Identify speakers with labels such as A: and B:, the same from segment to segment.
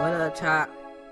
A: What up, Chop?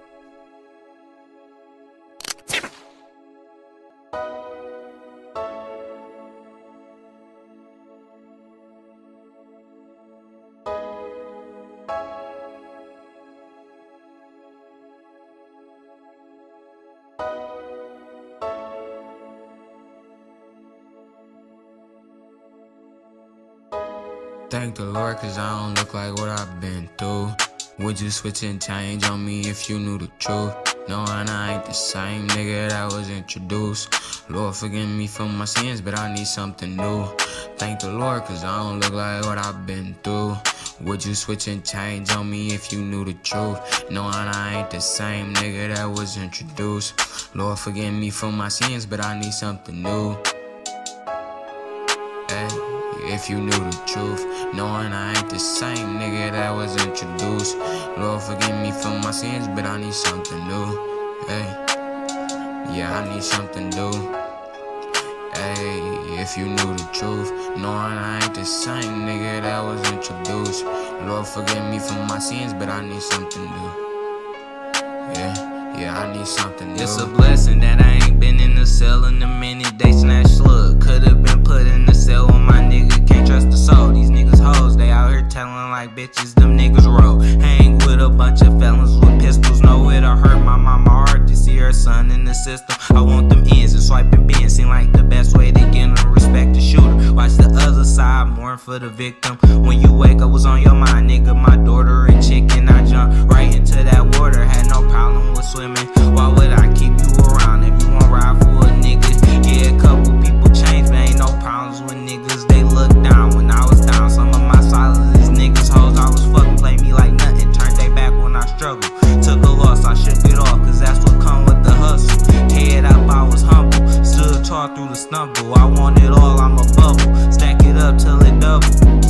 B: Thank the Lord, cause I don't look like what I've been through. Would you switch and change on me if you knew the truth? Knowing I ain't the same nigga that was introduced. Lord, forgive me for my sins, but I need something new. Thank the Lord, cause I don't look like what I've been through. Would you switch and change on me if you knew the truth? Knowing I ain't the same nigga that was introduced. Lord, forgive me for my sins, but I need something new. Hey. If you knew the truth, knowing I ain't the same nigga that was introduced. Lord, forgive me for my sins, but I need something new. Hey, yeah, I need something new. Hey, if you knew the truth, knowing I ain't the same nigga that was introduced. Lord, forgive me for my sins, but I need something new. Yeah, I need something new.
C: It's a blessing that I ain't been in the cell in a minute. They snatch slug, could've been put in the cell with my nigga. Can't trust the soul. These niggas hoes, they out here telling like bitches. Them niggas roll. Hang with a bunch of felons with pistols. Know it'll hurt my mama heart to see her son in the system. I want them ends and swiping bins. Seem like the best way to get them respect the shooter. Watch the other side, mourn for the victim. When you wake up, what's on your mind, nigga? My daughter and chicken. I jumped right into that water. Had no problem with swimming. Why would I keep you around if you won't ride for a nigga? Yeah, a couple people changed, but ain't no problems with niggas. They look down when I was down. Some of my solidest niggas hoes I was fucking play me like nothing. Turned they back when I struggled. Took a loss, I shook it off, cause that's what come with the hustle. Head up, I was humble. Stood tall through the stumble. I want it all, I'm a bubble. Stack it up till it double.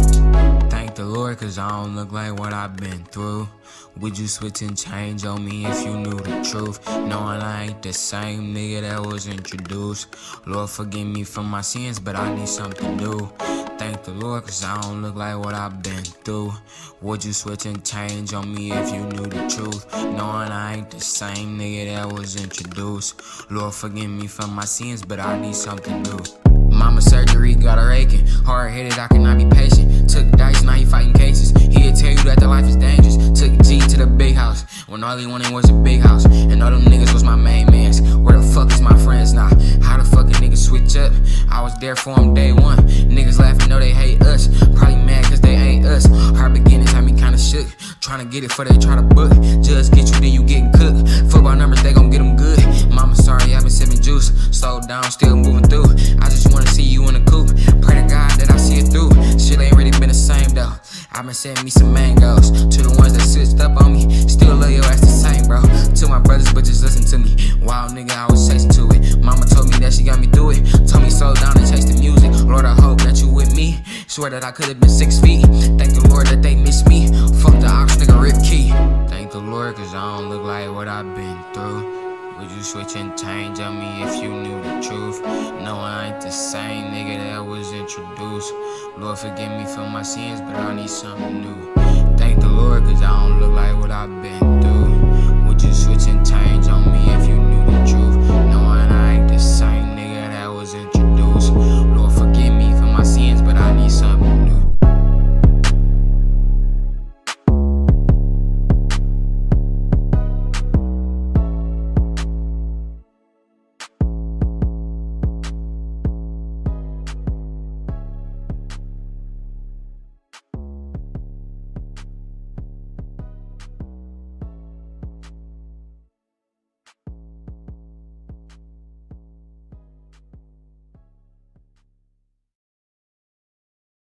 B: Thank the Lord, cause I don't look like what I've been through. Would you switch and change on me if you knew the truth? Knowing I ain't the same nigga that was introduced. Lord, forgive me for my sins, but I need something new. Thank the Lord, cause I don't look like what I've been through. Would you switch and change on me if you knew the truth? Knowing I ain't the same nigga that was introduced. Lord, forgive me for my sins, but I need something new. Mama surgery got her aching. Hard-headed, I cannot be patient. Took dice, now he fighting cases. He'll tell you that the life is dangerous. Took G to the big house, when all he wanted was a big house. And all them niggas was my main mans. Where the fuck is my friends now? How the fuck a nigga switch up? I was there for him day one. Niggas laughing, know they hate us. Probably mad cause they ain't us. Hard beginnings had me kinda shook. Tryna get it before they try to book. Just get you, then you getting cooked. Football numbers, they gon' get them good. Mama sorry, I've been sipping juice. Slowed down, still moving through. I just wanna see you in the coupe. Pray to God that I see it through. Shit ain't really been the same though. I've been sending me some mangoes. To the ones that switched up on me. Still love your ass the same, bro. To my brothers, but just listen to me. Wild nigga, I was chasing to it. Mama told me that she got me through it. Told me slow down and chase the music. Lord, I hope that you with me. Swear that I could've been 6 feet. Thank the Lord that they miss me. Fuck the ox, nigga, rip key. Thank the Lord, cause I don't look like what I've been through. Would you switch and change on me if you knew the truth? No, I ain't the same nigga that was introduced. Lord, forgive me for my sins, but I need something new. Thank the Lord, cause I don't look like what I've been